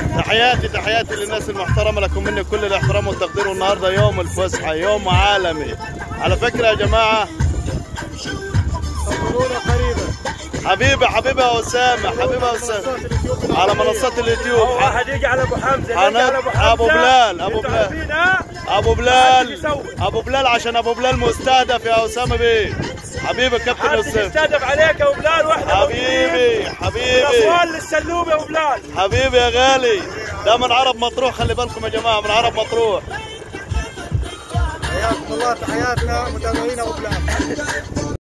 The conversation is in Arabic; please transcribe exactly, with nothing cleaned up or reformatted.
تحياتي تحياتي للناس المحترمه، لكم مني كل الاحترام والتقدير. والنهارده يوم الفسحه، يوم عالمي على فكره يا جماعه. انظرونا قريبا. حبيبي حبيبي يا اسامه، حبيبي يا اسامه على منصات اليوتيوب. واحد يجي على ابو حمزه، يجي على ابو حمزه. ابو بلال ابو بلال ابو بلال ابو بلال عشان ابو بلال مستهدف يا اسامه بيه. حبيبي كابتن اسامه، مستهدف عليك يا ابو بلال. واحده حبيبي حبيبي اسوان للسلوم يا ابو بلال. حبيبي يا غالي، ده من عرب مطروح، خلي بالكم يا جماعه، من عرب مطروح. حياكم الله، تحياتنا متابعين ابو بلال.